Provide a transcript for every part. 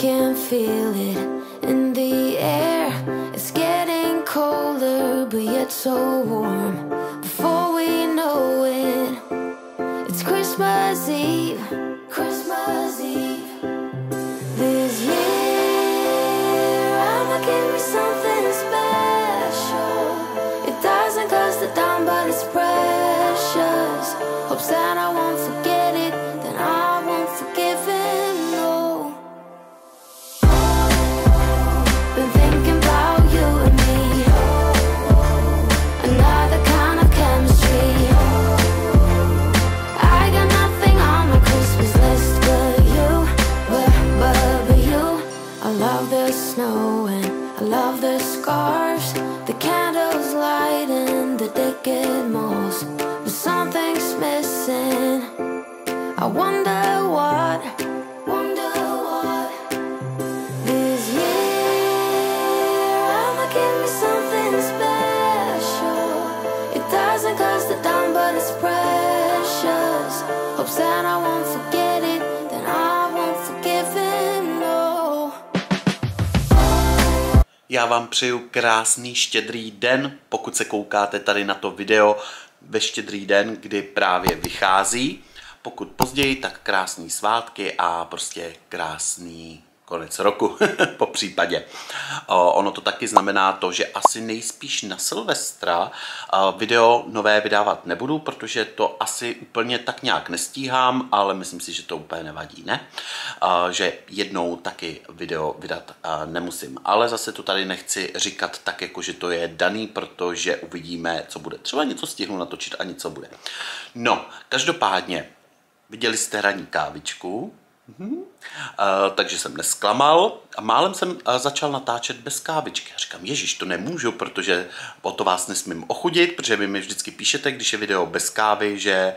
can feel it in the air. It's getting colder, but yet so warm. Before we know it, it's Christmas Eve. Christmas Eve. This year, I'ma give me something special. It doesn't cost a dime, but it's precious. Hope Santa won't forget it, then I won't forgive him, no. Been thinking about you and me, another kind of chemistry. I got nothing on my Christmas list but you, but you. I love the snow and I love the scarves, the candles lighting the decade malls. But something's missing. I wonder what. This year, I'ma give me something special. It doesn't cost a dime, but it's precious. Hope Santa won't forget it, then I won't forgive him, no. Já vám přeju krásný štědrý den, pokud se koukáte tady na to video ve štědrý den, kdy právě vychází. Pokud později, tak krásný svátky a prostě krásný konec roku, po případě. Ono to taky znamená to, že asi nejspíš na Silvestra video nové vydávat nebudu, protože to asi úplně tak nějak nestíhám, ale myslím si, že to úplně nevadí, ne? Že jednou taky video vydat nemusím. Ale zase to tady nechci říkat tak, jako že to je daný, protože uvidíme, co bude. Třeba něco stihnu natočit a něco bude. No, každopádně, viděli jste ranní kávičku, takže jsem nesklamal a málem jsem začal natáčet bez kávičky. A říkám, ježiš, to nemůžu, protože o to vás nesmím ochudit, protože vy mi vždycky píšete, když je video bez kávy, že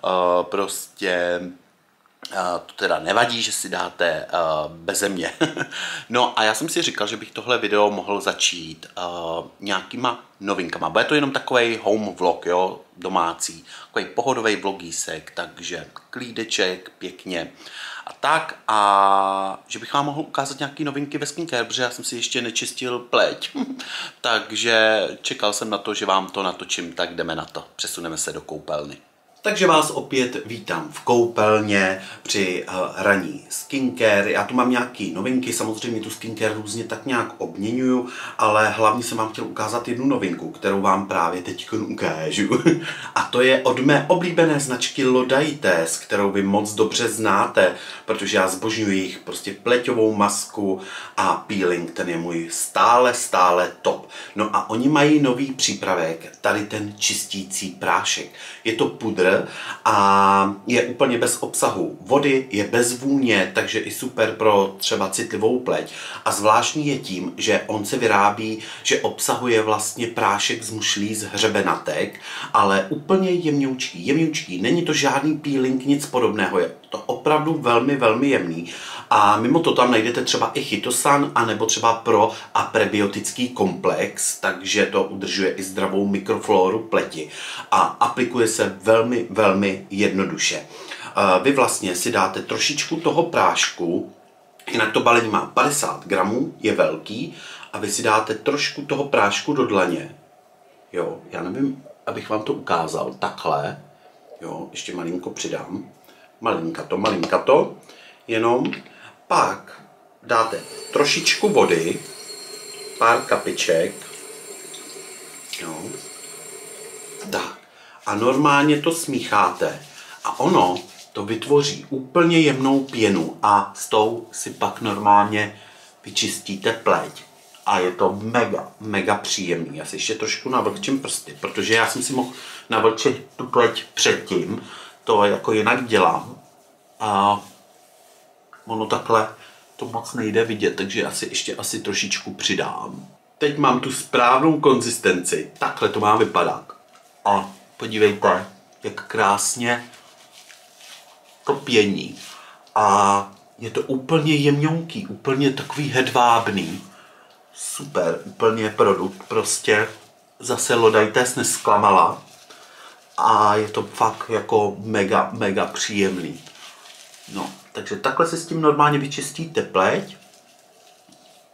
prostě to teda nevadí, že si dáte beze mě. No a já jsem si říkal, že bych tohle video mohl začít nějakýma novinkama. Bude to jenom takovej home vlog, jo, domácí, takový pohodový vlogísek, takže klídeček, pěkně a tak. A že bych vám mohl ukázat nějaké novinky ve skincare, protože já jsem si ještě nečistil pleť. Takže čekal jsem na to, že vám to natočím, tak jdeme na to. Přesuneme se do koupelny. Takže vás opět vítám v koupelně při hraní skincare. Já tu mám nějaké novinky, samozřejmě tu skincare různě tak nějak obměňuju, ale hlavně jsem vám chtěl ukázat jednu novinku, kterou vám právě teď ukážu. A to je od mé oblíbené značky Lodaites, kterou vy moc dobře znáte, protože já zbožňuji jejich prostě pleťovou masku a peeling, ten je můj stále top. No a oni mají nový přípravek, tady ten čistící prášek. Je to pudr a je úplně bez obsahu vody, je bez vůně, takže i super pro třeba citlivou pleť. A zvláštní je tím, že on se vyrábí, že obsahuje vlastně prášek z mušlí z hřebenatek, ale úplně jemňoučký. Není to žádný peeling, nic podobného, je to opravdu velmi jemný. A mimo to tam najdete třeba i chytosan, anebo třeba pro a prebiotický komplex, takže to udržuje i zdravou mikroflóru pleti a aplikuje se velmi jednoduše. Vy vlastně si dáte trošičku toho prášku, jinak to balení má 50 gramů, je velký, a vy si dáte trošku toho prášku do dlaně. Jo, já nevím, abych vám to ukázal, takhle, jo, ještě malinko přidám, malinkato, jenom. Pak dáte trošičku vody, pár kapiček, jo, tak. A normálně to smícháte a ono to vytvoří úplně jemnou pěnu a s tou si pak normálně vyčistíte pleť. A je to mega příjemný. Já si ještě trošku navlhčím prsty, protože já jsem si mohl navlčit tu pleť předtím, to jako jinak dělám. A ono takhle to moc nejde vidět, takže já si ještě asi trošičku přidám. Teď mám tu správnou konzistenci, takhle to má vypadat. A podívejte, jak krásně to pění. A je to úplně jemňouký, úplně takový hedvábný. Super, úplně produkt, prostě zase Lodaites nesklamala. A je to fakt jako mega příjemný. No, takže takhle se s tím normálně vyčistíte pleť.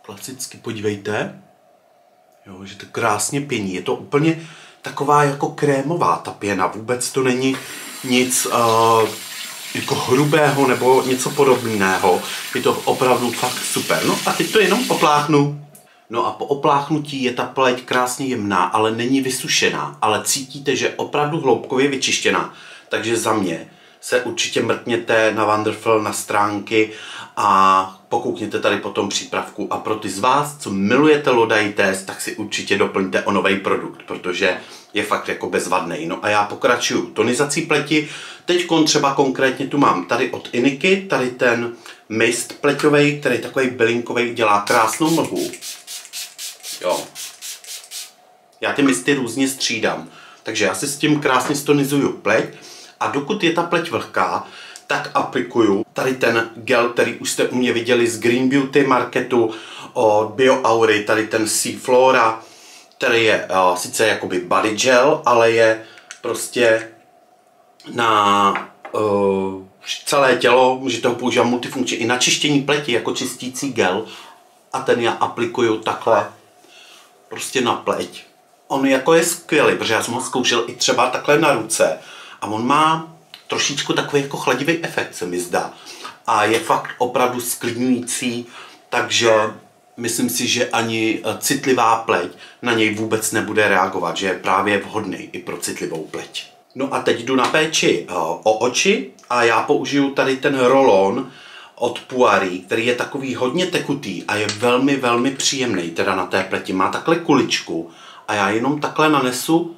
klasicky, podívejte. Jo, že to krásně pění. Je to úplně taková jako krémová ta pěna. Vůbec to není nic jako hrubého nebo něco podobného. Je to opravdu fakt super. No a teď to jenom opláchnu. No a po opláchnutí je ta pleť krásně jemná, ale není vysušená. Ale cítíte, že je opravdu hloubkově vyčištěná. Takže za mě se určitě mrkněte na Wonderful na stránky a pokoukněte tady po tom přípravku. A pro ty z vás, co milujete Lodai test, tak si určitě doplňte o nový produkt, protože je fakt jako bezvadný. No a já pokračuju tonizací pleti. Teď třeba konkrétně tu mám tady od Iniky, tady ten mist pleťový, který je takový bylinkový, dělá krásnou mlhu. Jo. Já ty misty různě střídám, takže já si s tím krásně stonizuju pleť a dokud je ta pleť vlhká, tak aplikuju tady ten gel, který už jste u mě viděli z Green Beauty Marketu od BioAury, tady ten Seaflora, který je sice jakoby body gel, ale je prostě na celé tělo, můžete ho používat multifunkčně i na čištění pleti jako čistící gel a ten já aplikuju takhle prostě na pleť. On jako je skvělý, protože já jsem ho zkoušel i třeba takhle na ruce a on má trošičku takový jako chladivý efekt, se mi zdá. A je fakt opravdu sklidňující, takže myslím si, že ani citlivá pleť na něj vůbec nebude reagovat, že je právě vhodný i pro citlivou pleť. No a teď jdu na péči o oči a já použiju tady ten rolon od Puari, který je takový hodně tekutý a je velmi, velmi příjemný teda na té pleti. Má takhle kuličku a já jenom takhle nanesu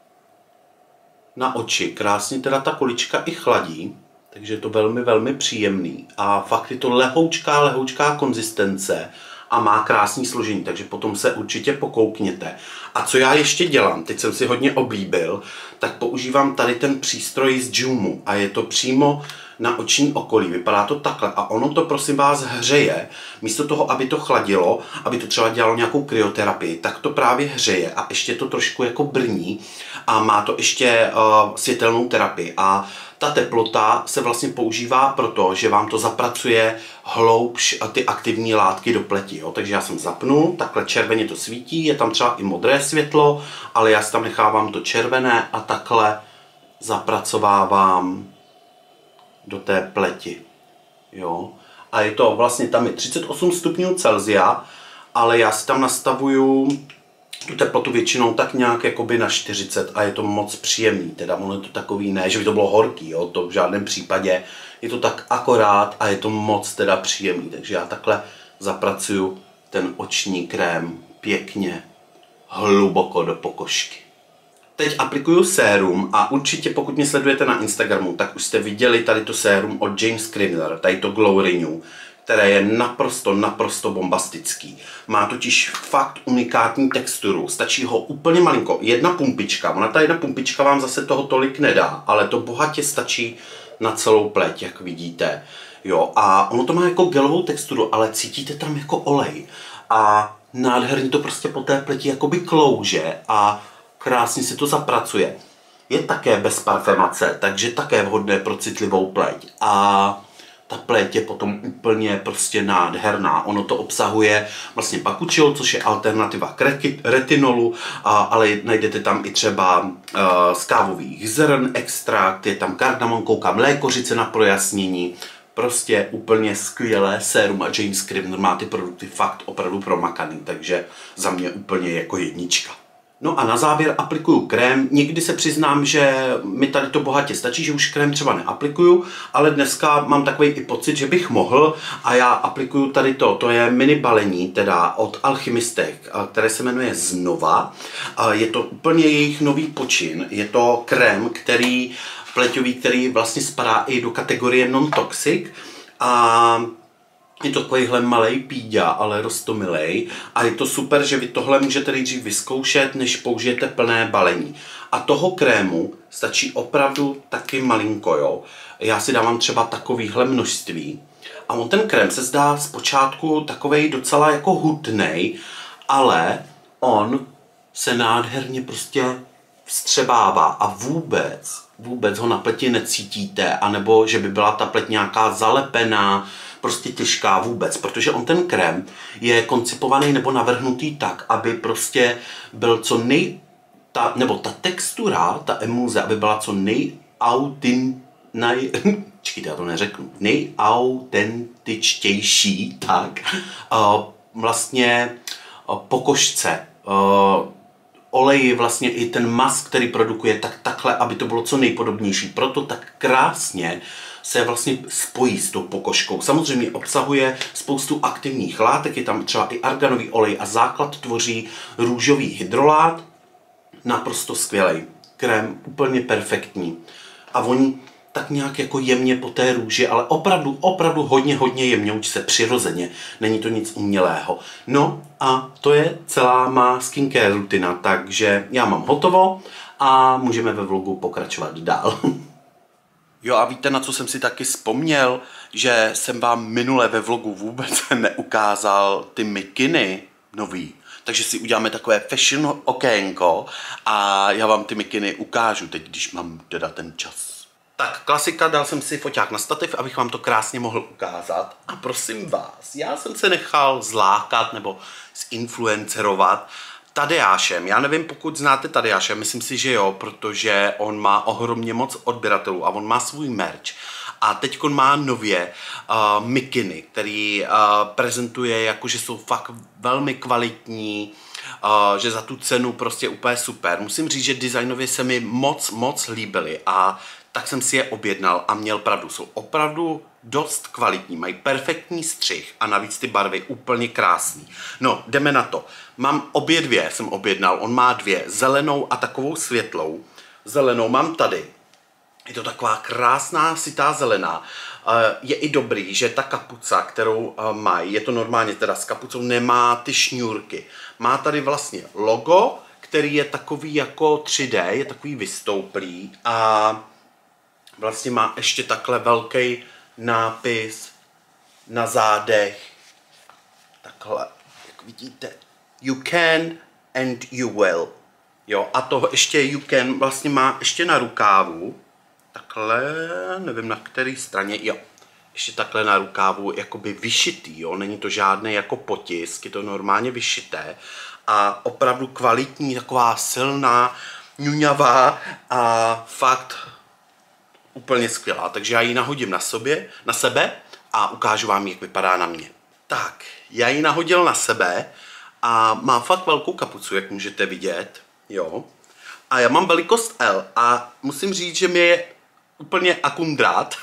na oči. Krásně teda ta kulička i chladí, takže je to velmi, velmi příjemný. A fakt je to lehoučká konzistence a má krásný složení, takže potom se určitě pokoukněte. A co já ještě dělám, teď jsem si hodně oblíbil, tak používám tady ten přístroj z Jumu a je to přímo na oční okolí. Vypadá to takhle a ono to prosím vás hřeje. Místo toho, aby to chladilo, aby to třeba dělalo nějakou kryoterapii, tak to právě hřeje a ještě to trošku jako brní a má to ještě světelnou terapii. A ta teplota se vlastně používá proto, že vám to zapracuje hloubš ty aktivní látky do pleti. Jo? Takže já jsem zapnul, takhle červeně to svítí, je tam třeba i modré světlo, ale já si tam nechávám to červené a takhle zapracovávám do té pleti. Jo? A je to vlastně, tam je 38 stupňů Celsia, ale já si tam nastavuju tu teplotu většinou tak nějak jakoby na 40 a je to moc příjemný. Teda ono je to takový, ne, že by to bylo horký, jo? To v žádném případě. Je to tak akorát a je to moc teda příjemný. Takže já takhle zapracuju ten oční krém pěkně hluboko do pokožky. Teď aplikuju sérum a určitě pokud mě sledujete na Instagramu, tak už jste viděli tady to sérum od James Scrivener, tady to Glow Renew, které je naprosto bombastický. Má totiž fakt unikátní texturu, stačí ho úplně malinko, jedna pumpička, ona ta jedna pumpička vám zase toho tolik nedá, ale to bohatě stačí na celou pleť, jak vidíte. Jo, a ono to má jako gelovou texturu, ale cítíte tam jako olej a nádherně to prostě po té pleti jakoby klouže a krásně si to zapracuje. Je také bez parfemace, takže také vhodné pro citlivou pleť. A ta pleť je potom úplně prostě nádherná. Ono to obsahuje vlastně pakučil, což je alternativa k retinolu, ale najdete tam i třeba z kávových zrn extrakt, je tam kardamon, koukám, lékořice na projasnění. Prostě úplně skvělé sérum a James Scrivener má ty produkty fakt opravdu promakaný, takže za mě úplně jako jednička. No a na závěr aplikuju krém. Někdy se přiznám, že mi tady to bohatě stačí, že už krém třeba neaplikuju, ale dneska mám takový i pocit, že bych mohl a já aplikuju tady to je mini balení, teda od Alchymistek, které se jmenuje Znova. Je to úplně jejich nový počin, je to krém, pleťový, který vlastně spadá i do kategorie non-toxic a je to takovýhle malej píďa, ale roztomilej a je to super, že vy tohle můžete nejdřív vyzkoušet, než použijete plné balení. A toho krému stačí opravdu taky malinko, jo. Já si dávám třeba takovýhle množství a on ten krém se zdá zpočátku takovej docela jako hutnej, ale on se nádherně prostě vstřebává a vůbec ho na pleti necítíte, anebo že by byla ta pleť nějaká zalepená, prostě těžká vůbec, protože on ten krém je koncipovaný nebo navrhnutý tak, aby prostě byl co ta textura, ta emulze, aby byla co čekajte, já to neřeknu, nejautentičtější, tak, vlastně po košce, olej, vlastně i ten mast, který produkuje, tak takhle, aby to bylo co nejpodobnější. Proto tak krásně se vlastně spojí s tou pokožkou. Samozřejmě obsahuje spoustu aktivních látek, je tam třeba i arganový olej a základ tvoří růžový hydrolát. Naprosto skvělej. Krém úplně perfektní. A voní tak nějak jako jemně po té růži, ale opravdu hodně jemňoučce, přirozeně. Není to nic umělého. No a to je celá má skincare rutina, takže já mám hotovo a můžeme ve vlogu pokračovat dál. Jo a víte, na co jsem si taky vzpomněl, že jsem vám minule ve vlogu vůbec neukázal ty mikiny nový. Takže si uděláme takové fashion okénko a já vám ty mikiny ukážu teď, když mám teda ten čas. Tak klasika, dal jsem si foťák na stativ, abych vám to krásně mohl ukázat. A prosím vás, já jsem se nechal zlákat nebo zinfluencerovat Tadeášem. Já nevím, pokud znáte Tadeáše, myslím si, že jo, protože on má ohromně moc odběratelů a on má svůj merch. A teď má nově mikiny, který prezentuje jako, že jsou fakt velmi kvalitní, že za tu cenu prostě úplně super. Musím říct, že designově se mi moc líbily a tak jsem si je objednal a měl pravdu. Jsou opravdu dost kvalitní, mají perfektní střih a navíc ty barvy úplně krásný. No, jdeme na to. Mám obě dvě, jsem objednal, on má dvě, zelenou a takovou světlou. Zelenou mám tady. Je to taková krásná sytá zelená. Je i dobrý, že ta kapuca, kterou mají, je to normálně teda s kapucou, nemá ty šňůrky. Má tady vlastně logo, který je takový jako 3D, je takový vystouplý a vlastně má ještě takhle velký nápis na zádech. Takhle, jak vidíte. You can and you will. Jo, a toho ještě you can vlastně má ještě na rukávu. Takhle, nevím na které straně, jo. Ještě takhle na rukávu jakoby vyšitý, jo. Není to žádný jako potisk, je to normálně vyšité. A opravdu kvalitní, taková silná, ňuňavá a fakt úplně skvělá. Takže já ji nahodím na sebe a ukážu vám, jak vypadá na mě. Tak, já ji nahodil na sebe a má fakt velkou kapucu, jak můžete vidět, jo. A já mám velikost L a musím říct, že mi je úplně akundrát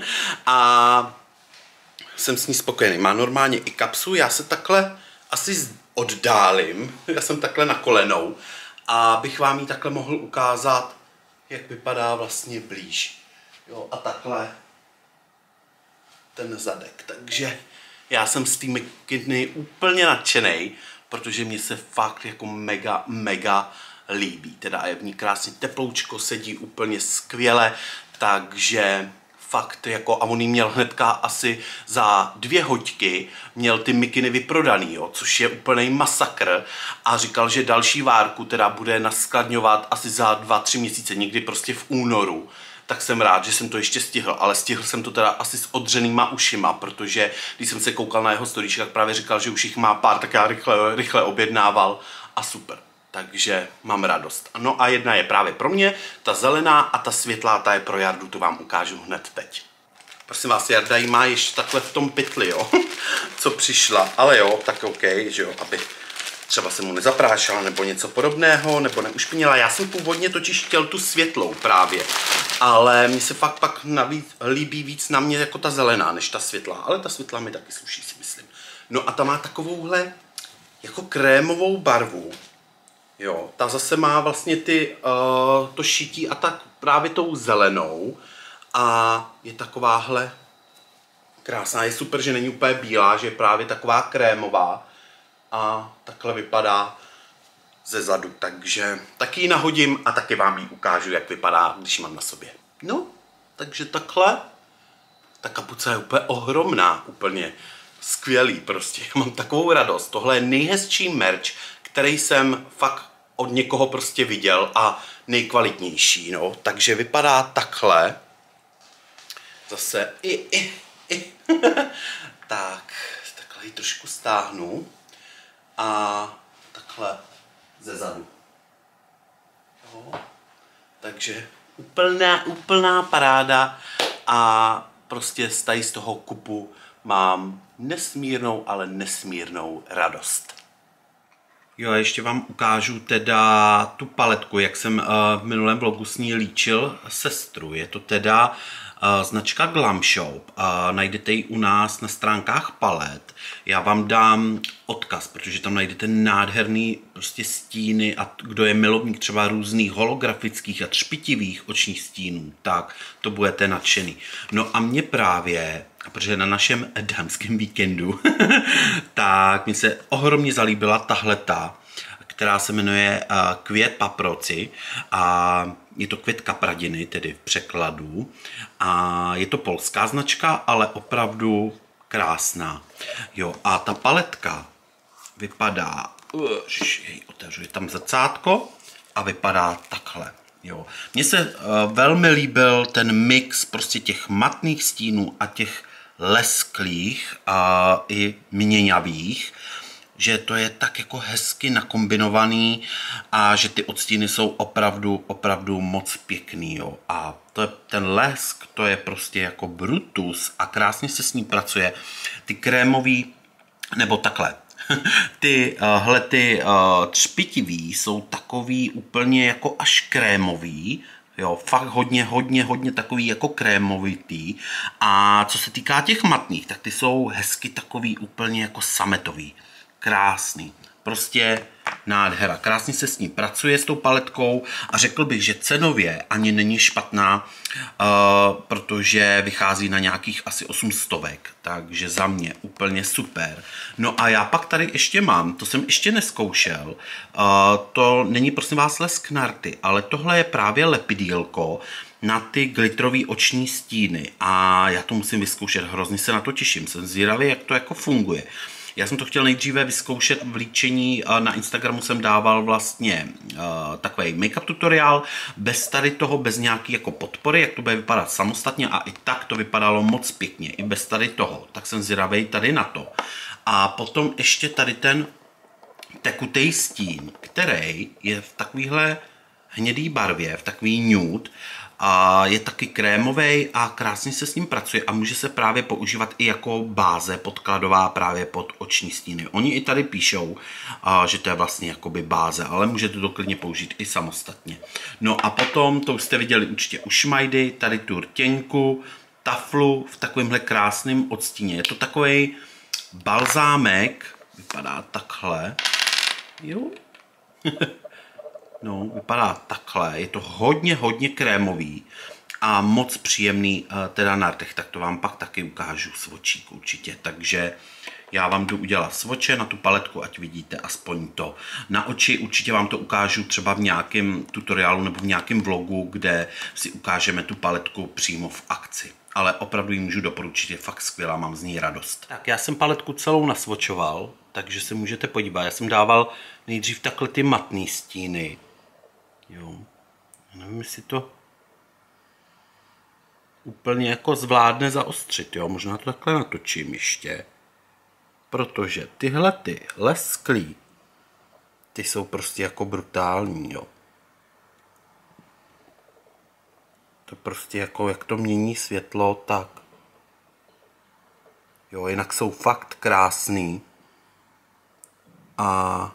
a jsem s ní spokojený. Má normálně i kapsu, já se takhle asi oddálím, já jsem takhle na kolenou a bych vám ji takhle mohl ukázat, jak vypadá vlastně blíž. Jo, a takhle ten zadek. Takže já jsem s tím mikiny úplně nadšenej, protože mě se fakt jako mega líbí. Teda je v ní krásně teploučko, sedí úplně skvěle, takže fakt jako, a on jí měl hnedka asi za 2 hoďky, měl ty mikiny vyprodaný, jo, což je úplný masakr a říkal, že další várku teda bude naskladňovat asi za 2-3 měsíce, někdy prostě v únoru. Tak jsem rád, že jsem to ještě stihl, ale stihl jsem to teda asi s odřenýma ušima, protože když jsem se koukal na jeho storíček, tak právě říkal, že už jich má pár, tak já rychle objednával a super. Takže mám radost. No a jedna je právě pro mě, ta zelená a ta světlá, ta je pro Jardu, to vám ukážu hned teď. Prosím vás, Jarda ji má ještě takhle v tom pytli, jo, co přišla, ale jo, tak OK, že jo, aby třeba se mu nezaprášila nebo něco podobného, nebo neušpinila. Já jsem původně totiž chtěl tu světlou právě, ale mně se fakt pak líbí víc na mě jako ta zelená, než ta světlá, ale ta světlá mi taky sluší, si myslím. No a ta má takovouhle jako krémovou barvu. Jo, ta zase má vlastně to šití a tak právě tou zelenou a je takováhle krásná. Je super, že není úplně bílá, že je právě taková krémová a takhle vypadá ze zadu, takže taky ji nahodím a taky vám ji ukážu, jak vypadá, když mám na sobě. No, takže takhle. Ta kapuce je úplně ohromná, úplně skvělý prostě. Já mám takovou radost. Tohle je nejhezčí merch, který jsem fakt od někoho prostě viděl a nejkvalitnější, no. Takže vypadá takhle. Zase i Tak, takhle ji trošku stáhnu a takhle ze zadu. Jo. Takže úplná paráda a prostě z toho kupu mám nesmírnou, ale nesmírnou radost. Jo, ještě vám ukážu teda tu paletku, jak jsem v minulém vlogu s ní líčil sestru. Je to teda značka Glam Shop. Najdete ji u nás na stránkách palet. Já vám dám odkaz, protože tam najdete nádherný prostě stíny a kdo je milovník třeba různých holografických a třpitivých očních stínů, tak to budete nadšený. No a mě právě, protože na našem dámském víkendu, tak mi se ohromně zalíbila tahleta, která se jmenuje květ paproci a je to květ kapradiny, tedy v překladu. A je to polská značka, ale opravdu krásná. Jo, a ta paletka vypadá, otevřu, je tam zrcátko a vypadá takhle. Jo. Mně se velmi líbil ten mix prostě těch matných stínů a těch lesklých a i měňavých, že to je tak jako hezky nakombinovaný a že ty odstíny jsou opravdu moc pěkný. Jo. A to je, ten lesk, to je prostě jako Brutus a krásně se s ním pracuje. Ty krémový, nebo takhle, ty třpitivý jsou takový úplně jako až krémový. Jo, fakt hodně takový jako krémovitý. A co se týká těch matných, tak ty jsou hezky takový úplně jako sametový. Krásný. Prostě nádhera. Krásně se s ní pracuje, s tou paletkou a řekl bych, že cenově ani není špatná, protože vychází na nějakých asi 800, takže za mě úplně super. No a já pak tady ještě mám, to jsem ještě neskoušel, to není prosím vás lesk na rty, ale tohle je právě lepidýlko na ty glitterové oční stíny a já to musím vyzkoušet, hrozně se na to těším, jsem zvědavý, jak to jako funguje. Já jsem to chtěl nejdříve vyzkoušet v líčení, na Instagramu jsem dával vlastně takový make-up tutoriál, bez tady toho, bez nějaký jako podpory, jak to bude vypadat samostatně a i tak to vypadalo moc pěkně, i bez tady toho, tak jsem zvědavý tady na to. A potom ještě tady ten tekutej stín, který je v takovéhle hnědý barvě, v takový nude, a je taky krémovej a krásně se s ním pracuje a může se právě používat i jako báze podkladová právě pod oční stíny. Oni i tady píšou, že to je vlastně jakoby báze, ale můžete to klidně použít i samostatně. No a potom, to už jste viděli určitě u Šmajdy, tady tu rtěnku, taflu v takovémhle krásném odstíně. Je to takovej balzámek, vypadá takhle, jo. No, vypadá takhle, je to hodně krémový a moc příjemný teda na rtech, tak to vám pak taky ukážu svočík určitě, takže já vám jdu udělat svoče na tu paletku, ať vidíte aspoň to. Na oči určitě vám to ukážu třeba v nějakém tutoriálu nebo v nějakém vlogu, kde si ukážeme tu paletku přímo v akci. Ale opravdu ji můžu doporučit, je fakt skvělá, mám z ní radost. Tak já jsem paletku celou nasvočoval, takže se můžete podívat. Já jsem dával nejdřív takhle ty matné stíny. Jo, nevím, jestli to úplně jako zvládne zaostřit, jo, možná to takhle natočím ještě, protože tyhle ty lesklí, ty jsou prostě jako brutální, jo. To prostě jako, jak to mění světlo, tak, jo, jinak jsou fakt krásný a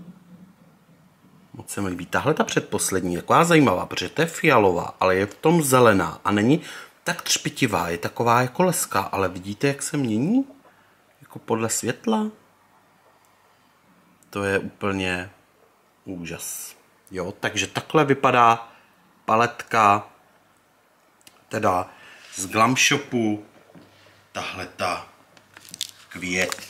moc se mi líbí. Tahle ta předposlední je taková zajímavá, protože to je fialová, ale je v tom zelená a není tak třpitivá, je taková jako leská, ale vidíte, jak se mění? Jako podle světla? To je úplně úžas. Jo, takže takhle vypadá paletka teda z Glam Shopu, tahleta květ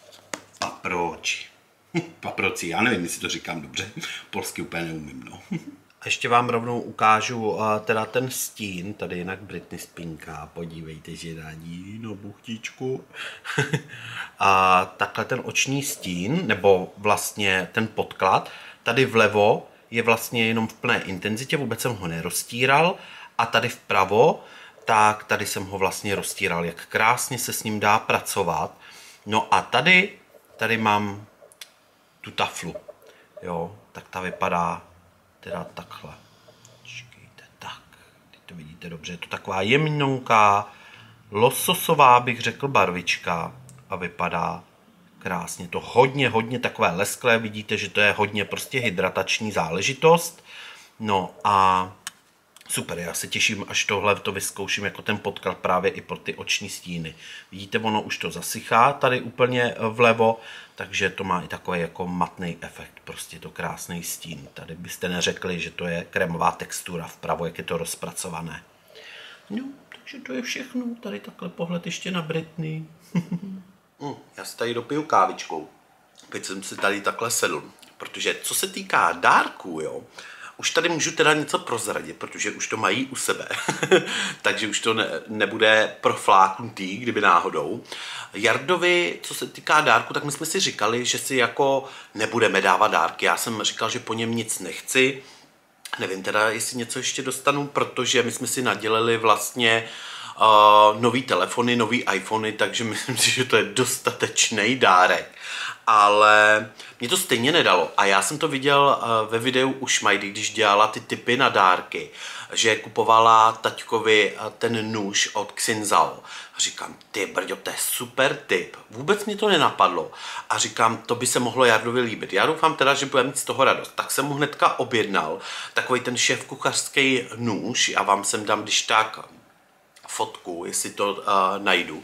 paproci, já nevím, jestli to říkám dobře, polsky úplně neumím, no. A ještě vám rovnou ukážu teda ten stín, tady jinak Britney spinká, podívejte, že radí, no buchtičku. A takhle ten oční stín, nebo vlastně ten podklad, tady vlevo je vlastně jenom v plné intenzitě, vůbec jsem ho neroztíral, a tady vpravo tak tady jsem ho vlastně roztíral, jak krásně se s ním dá pracovat. No a tady mám tu taflu, jo, tak ta vypadá teda takhle. Počkejte, tak, teď to vidíte dobře, je to taková jemnonká, lososová, bych řekl, barvička a vypadá krásně. To hodně takové lesklé, vidíte, že to je hodně prostě hydratační záležitost. No a super, já se těším, až tohle to vyzkouším jako ten podklad právě i pro ty oční stíny. Vidíte, ono už to zasychá tady úplně vlevo, takže to má i takový jako matný efekt, prostě to krásný stín. Tady byste neřekli, že to je krémová textura vpravo, jak je to rozpracované. No, takže to je všechno. Tady takhle pohled ještě na Britney. Já si tady dopiju kávičkou. Teď jsem si tady takhle sedl, protože co se týká dárků, jo, už tady můžu teda něco prozradit, protože už to mají u sebe, takže už to nebude profláknutý, kdyby náhodou. Jardovi, co se týká dárku, tak my jsme si říkali, že si jako nebudeme dávat dárky. Já jsem říkal, že po něm nic nechci. Nevím teda, jestli něco ještě dostanu, protože my jsme si nadělili vlastně nový telefony, nový iPhony, takže myslím si, že to je dostatečný dárek. Ale mě to stejně nedalo. A já jsem to viděl ve videu u Šmajdy, když dělala ty tipy na dárky, že kupovala taťkovi ten nůž od Xinzao. A říkám, ty brďo, to je super tip. Vůbec mě to nenapadlo. A říkám, to by se mohlo Jardovi líbit. Já doufám teda, že bude mít z toho radost. Tak jsem mu hnedka objednal takový ten šéfkuchařský nůž. Já vám sem dám, když tak, fotku, jestli to najdu.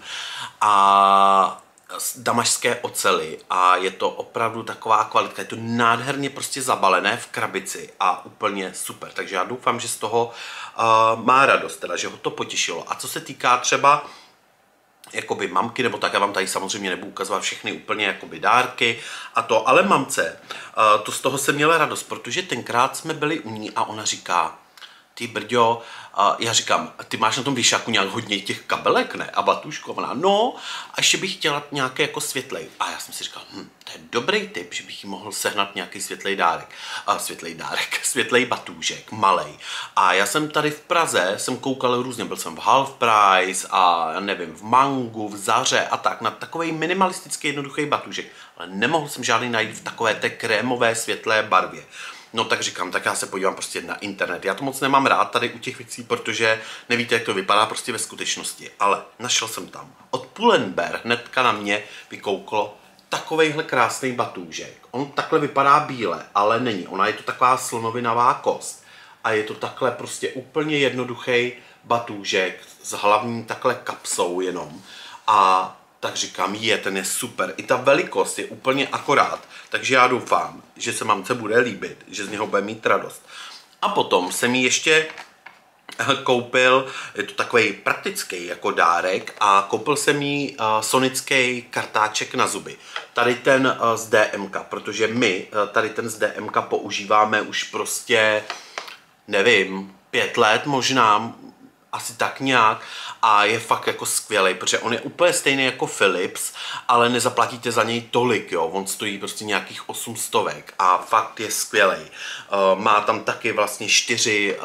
A z damašské oceli a je to opravdu taková kvalitka, je to nádherně prostě zabalené v krabici a úplně super, takže já doufám, že z toho má radost, teda, že ho to potěšilo. A co se týká třeba jakoby mamky, nebo tak, já vám tady samozřejmě nebudu ukazovat všechny úplně jakoby dárky a to, ale mamce, to z toho jsem měla radost, protože tenkrát jsme byli u ní a ona říká, ty brďo, já říkám, ty máš na tom věšáku nějak hodně těch kabelek, ne? A Batuškovna, no, a ještě bych chtěla nějaký jako světlej. A já jsem si říkal, to je dobrý tip, že bych jí mohl sehnat nějaký světlej dárek. Světlej batůžek, malej. A já jsem tady v Praze, jsem koukal různě, byl jsem v Half Price a já nevím, v Mangu, v Zaře a tak, na takovej minimalistický jednoduchý batůžek. Ale nemohl jsem žádný najít v takové té krémové světlé barvě. No tak říkám, tak já se podívám prostě na internet. Já to moc nemám rád tady u těch věcí, protože nevíte, jak to vypadá prostě ve skutečnosti. Ale našel jsem tam. Od Pull&Bear hnedka na mě vykouklo takovejhle krásný batůžek. On takhle vypadá bíle, ale není. Ona je to taková slonovinavá kost. A je to takhle prostě úplně jednoduchý batůžek s hlavní takhle kapsou jenom. A tak říkám, ten je super. I ta velikost je úplně akorát. Takže já doufám, že se mamce bude líbit, že z něho bude mít radost. A potom jsem jí ještě koupil, je to takový praktický jako dárek, a koupil jsem jí sonický kartáček na zuby. Tady ten z DMK, protože my tady ten z DMK používáme už prostě, nevím, 5 let možná, asi tak nějak, a je fakt jako skvělý, protože on je úplně stejný jako Philips, ale nezaplatíte za něj tolik, jo, on stojí prostě nějakých 800 a fakt je skvělý. Má tam taky vlastně 4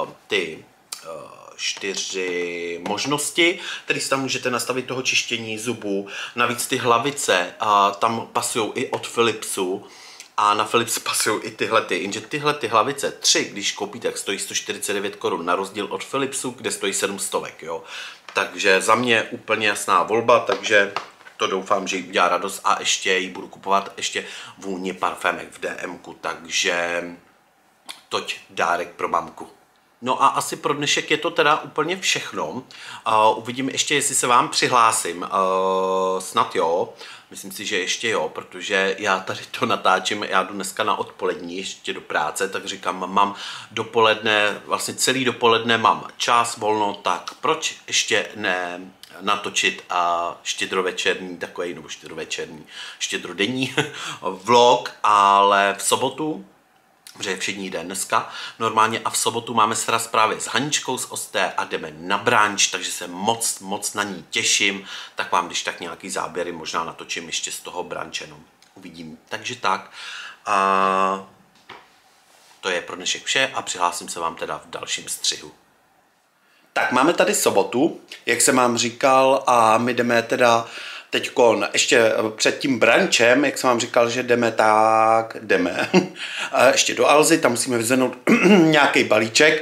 možnosti, které si tam můžete nastavit toho čištění zubů. Navíc ty hlavice tam pasují i od Philipsu, a na Philips pasují i jenže tyhle hlavice 3, když koupíte, tak stojí 149 Kč, na rozdíl od Philipsu, kde stojí 700, jo. Takže za mě úplně jasná volba, takže to doufám, že jí udělá radost, a ještě jí budu kupovat ještě vůně parfémek v DMku, takže toť dárek pro mamku. No a asi pro dnešek je to teda úplně všechno. Uvidím ještě, jestli se vám přihlásím. Snad jo. Myslím si, že ještě jo, protože já tady to natáčím, já jdu dneska na odpolední ještě do práce, tak říkám, mám dopoledne, vlastně celý dopoledne mám čas, volno, tak proč ještě ne natočit štědrovečerní takový, nebo štědrodenní vlog, ale v sobotu, protože je všední den dneska normálně, a v sobotu máme sraz právě s Haničkou z Osté a jdeme na branč, takže se moc na ní těším, tak vám když tak nějaký záběry možná natočím ještě z toho branče, no. Uvidím. Takže tak. A to je pro dnešek vše a přihlásím se vám teda v dalším střihu. Tak máme tady sobotu, jak jsem vám říkal, a my jdeme teda teďkon ještě před tím branchem, jak jsem vám říkal, že jdeme, tak jdeme ještě do Alzy, tam musíme vyzvednout nějaký balíček.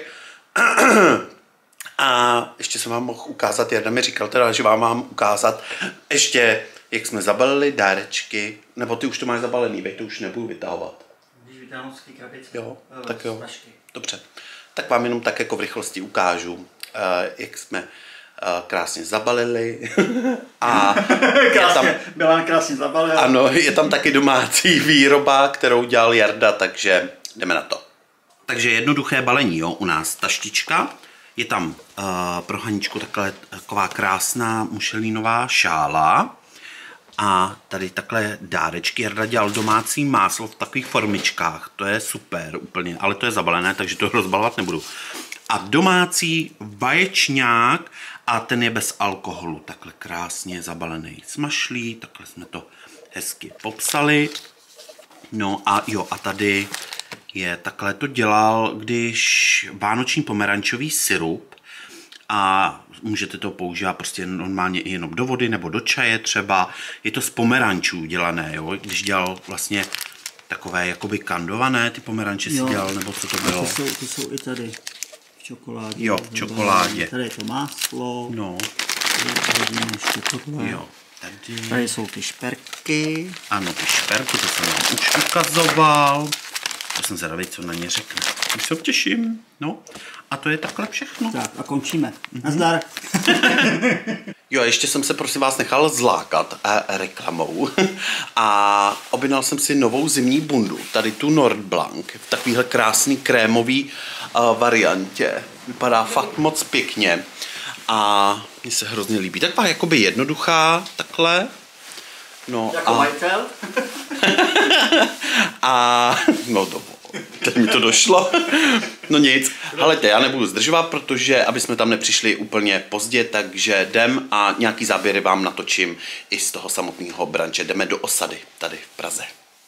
A ještě jsem vám mohl ukázat, Jarda mi říkal teda, že vám mám ukázat ještě, jak jsme zabalili dárečky, nebo ty už to máš zabalený, veď to už nebudu vytahovat. Když vytáhnu z té krabice. Jo, tak jo, dobře. Tak vám jenom tak jako v rychlosti ukážu, jak jsme krásně zabalili. A Byla krásně zabalila. Ano, je tam taky domácí výroba, kterou dělal Jarda, takže jdeme na to. Takže jednoduché balení, jo, u nás taštička. Je tam pro Haničku taková krásná mušelínová šála. A tady takhle dárečky. Jarda dělal domácí máslo v takových formičkách. To je super úplně, ale to je zabalené, takže to rozbalovat nebudu. A domácí vaječňák a ten je bez alkoholu. Takhle krásně zabalený smašlí. Takhle jsme to hezky popsali. No a jo, a tady je, takhle to dělal, když vánoční pomerančový sirup, a můžete to používat prostě normálně i jenom do vody nebo do čaje třeba. Je to z pomerančů dělané, jo? Když dělal vlastně takové jakoby kandované, ty pomeranče si dělal, nebo co to bylo? To jsou i tady v čokoládě. Jo, v čokoládě. Tady je to máslo. No. Jo, tady jsou ty šperky. Ano, ty šperky, to jsem vám už ukazoval. To jsem zvědavý, co na ně řekne. Už se těším. No, a to je takhle všechno. Tak a končíme. Nazdar. Jo, ještě jsem se prosím vás nechal zlákat reklamou a objednal jsem si novou zimní bundu, tady tu Nord Blanc, v takovýhle krásný krémový variantě. Vypadá fakt moc pěkně a mně se hrozně líbí. Taková jakoby jednoduchá, takhle. No, jako majitel? A no to teď mi to došlo. No nic, helejte, já nebudu zdržovat, protože aby jsme tam nepřišli úplně pozdě, takže jdem a nějaký záběry vám natočím i z toho samotného branče. Jdeme do osady, tady v Praze.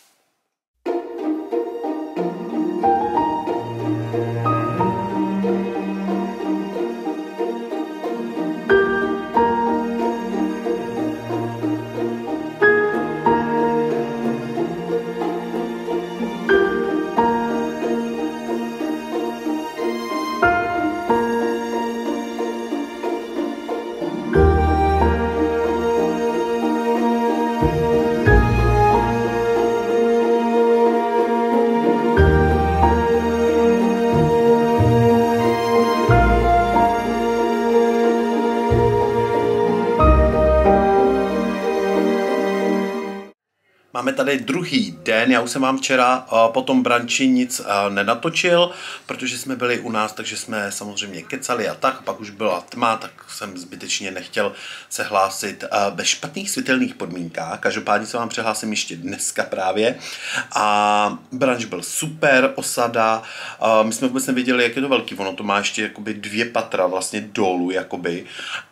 Máme tady druhý den, já už jsem vám včera po tom branči nic nenatočil, protože jsme byli u nás, takže jsme samozřejmě kecali a tak, pak už byla tma, tak jsem zbytečně nechtěl se hlásit ve špatných světelných podmínkách, každopádně se vám přehlásím ještě dneska právě a branč byl super, osada, my jsme vůbec nevěděli, jak je to velký, ono to má ještě jakoby 2 patra vlastně dolů jakoby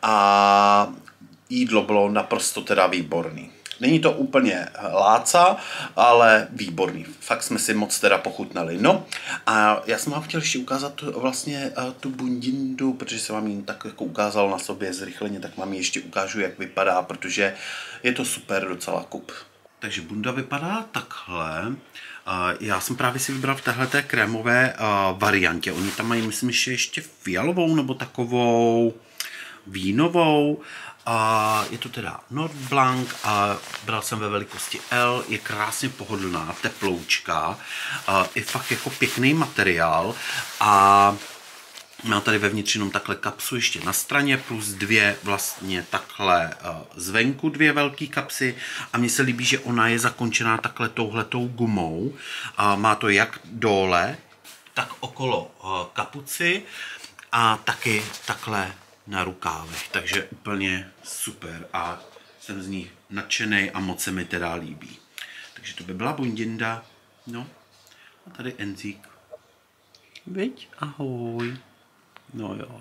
a jídlo bylo naprosto teda výborný. Není to úplně láca, ale výborný. Fakt jsme si moc teda pochutnali. No a já jsem vám chtěl ještě ukázat vlastně tu bundindu, protože jsem vám ji tak jako ukázal na sobě zrychleně, tak vám ji ještě ukážu, jak vypadá, protože je to super docela kup. Takže bunda vypadá takhle. Já jsem právě si vybral v téhleté krémové variantě. Oni tam mají, myslím, že ještě fialovou nebo takovou vínovou. Je to teda Nord Blanc a bral jsem ve velikosti L, je krásně pohodlná, teploučka, je fakt jako pěkný materiál a má tady vevnitř jenom takhle kapsu ještě na straně plus 2 vlastně takhle zvenku 2 velké kapsy a mně se líbí, že ona je zakončená takhle touhletou gumou, má to jak dole, tak okolo kapuci a taky takhle na rukávech, takže úplně super a jsem z ní nadšenej a moc se mi teda líbí. Takže to by byla bundinda, no a tady Enzík. Viď? Ahoj. No jo.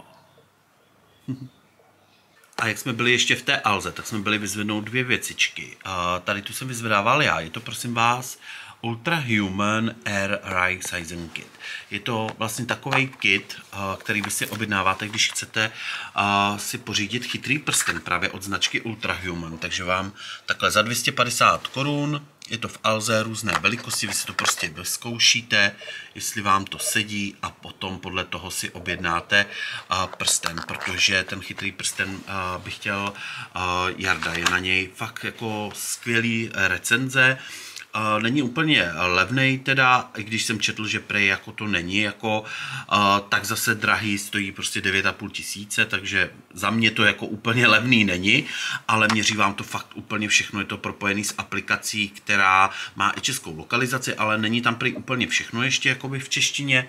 A jak jsme byli ještě v té Alze, tak jsme byli vyzvednout 2 věcičky. Tady tu jsem vyzvedával já, je to prosím vás Ultra Human Air Ray Sizing Kit. Je to vlastně takový kit, který vy si objednáváte, když chcete si pořídit chytrý prsten právě od značky Ultra Human. Takže vám takhle za 250 korun, je to v alze různé velikosti, vy si to prostě vyzkoušíte, jestli vám to sedí a potom podle toho si objednáte prsten, protože ten chytrý prsten bych chtěl Jarda, je na něj fakt jako skvělý recenze. Není úplně levnej teda, i když jsem četl, že prej jako to není jako tak zase drahý, stojí prostě 9,5 tisíce, takže za mě to jako úplně levný není, ale měří vám to fakt úplně všechno, je to propojený s aplikací, která má i českou lokalizaci, ale není tam prej úplně všechno ještě jakoby v češtině,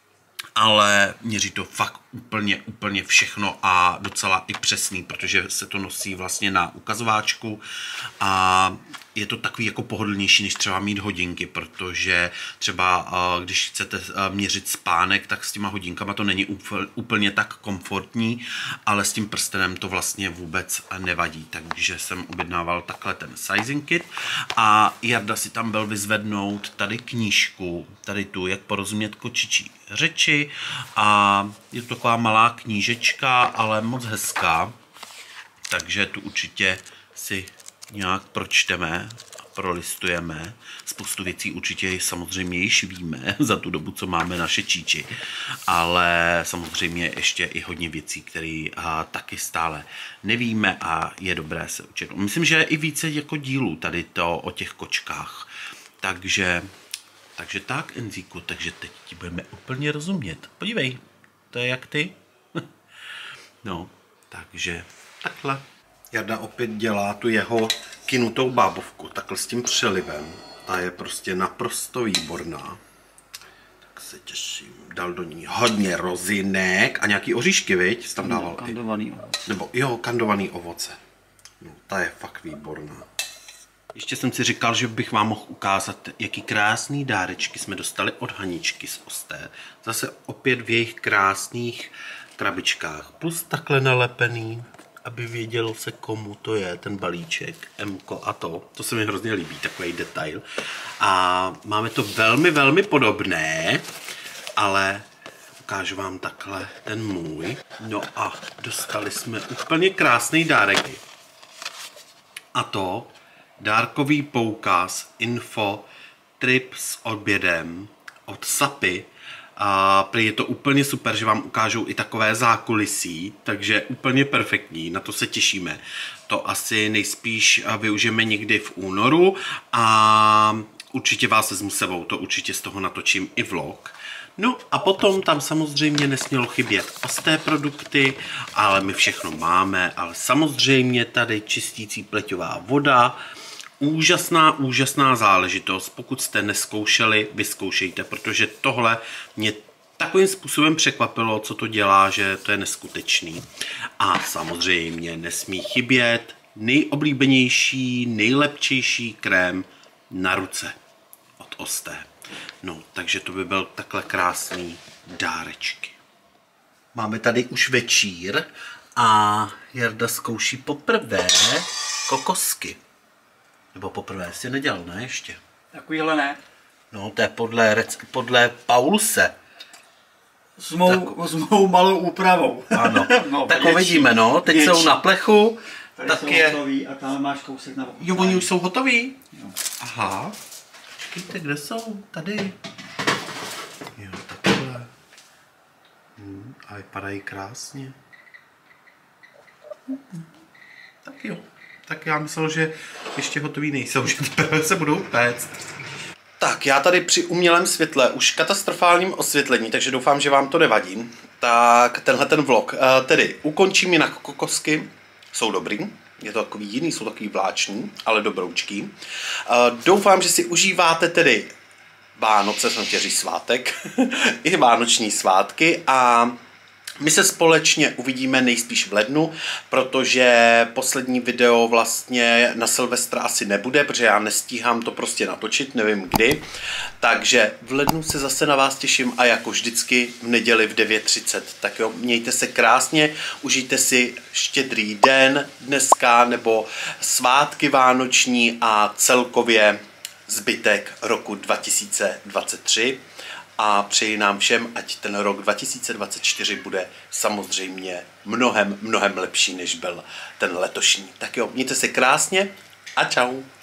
ale měří to fakt úplně všechno a docela i přesný, protože se to nosí vlastně na ukazováčku a je to takový jako pohodlnější, než třeba mít hodinky, protože třeba když chcete měřit spánek, tak s těma hodinkama to není úplně tak komfortní, ale s tím prstenem to vlastně vůbec nevadí, takže jsem objednával takhle ten sizing kit a Jarda si tam byl vyzvednout tady knížku, tady tu, jak porozumět kočičí řeči a je to taková malá knížečka, ale moc hezká, takže tu určitě si nějak pročteme a prolistujeme. Spoustu věcí určitě samozřejmě již víme za tu dobu, co máme naše číči, ale samozřejmě ještě i hodně věcí, které taky stále nevíme a je dobré se učit. Myslím, že je i více jako dílů tady to o těch kočkách, takže tak, Enzíku, takže teď ti budeme úplně rozumět. Podívej, to je jak ty. No, takže takhle. Jarda opět dělá tu jeho kynutou bábovku, takhle s tím přelivem. Ta je prostě naprosto výborná. Tak se těším. Dal do ní hodně rozinek a nějaký oříšky, viď? Jsi tam dával kandovaný ovoce. Nebo jo, kandovaný ovoce. No, ta je fakt výborná. Ještě jsem si říkal, že bych vám mohl ukázat, jaký krásný dárečky jsme dostali od Haničky z Osté. Zase opět v jejich krásných krabičkách. Plus takhle nalepený, aby vědělo se, komu to je, ten balíček, Mko a to. To se mi hrozně líbí, takový detail. A máme to velmi podobné, ale ukážu vám takhle ten můj. No a dostali jsme úplně krásný dárek. A to dárkový poukaz info trip s obědem od Sapy. A prý je to úplně super, že vám ukážou i takové zákulisí, takže úplně perfektní, na to se těšíme. To asi nejspíš využijeme někdy v únoru a určitě vás vezmu sebou, to určitě z toho natočím i vlog. No a potom tam samozřejmě nesmělo chybět Osté produkty, ale my všechno máme, ale samozřejmě tady čistící pleťová voda, úžasná záležitost. Pokud jste nezkoušeli, vyzkoušejte, protože tohle mě takovým způsobem překvapilo, co to dělá, že to je neskutečný. A samozřejmě nesmí chybět nejoblíbenější, nejlepčejší krém na ruce od Osté. No, takže to by byl takhle krásný dárečky. Máme tady už večír a Jarda zkouší poprvé kokosky. Nebo poprvé si nedělal, ne ještě? Takovýhle ne. No, to je podle Pauluse. S mou malou úpravou. Ano, no, tak uvidíme, no. Teď jsou na plechu. Tady tak jsou je... hotový a tam máš kousek na Jo, oni už jsou hotoví? Jo. Aha. Počkejte, kde jsou? Tady. Jo, takhle. A vypadají krásně. Tak jo. Tak já myslel, že ještě hotový nejsou, že teprve se budou péct. Tak, já tady při umělém světle, už katastrofálním osvětlení, takže doufám, že vám to nevadí. Tak tenhle ten vlog, tedy ukončím jinak kokosky, jsou dobrý. Je to takový jiný, jsou takový vláční, ale dobroučký. Doufám, že si užíváte tedy Vánoce, jsem chtěl říct svátek, i vánoční svátky a my se společně uvidíme nejspíš v lednu, protože poslední video vlastně na Silvestra asi nebude, protože já nestíhám to prostě natočit, nevím kdy. Takže v lednu se zase na vás těším a jako vždycky v neděli v 9:30. Tak jo, mějte se krásně, užijte si štědrý den dneska nebo svátky vánoční a celkově zbytek roku 2023 a přeji nám všem, ať ten rok 2024 bude samozřejmě mnohem lepší, než byl ten letošní. Tak jo, mějte se krásně a čau.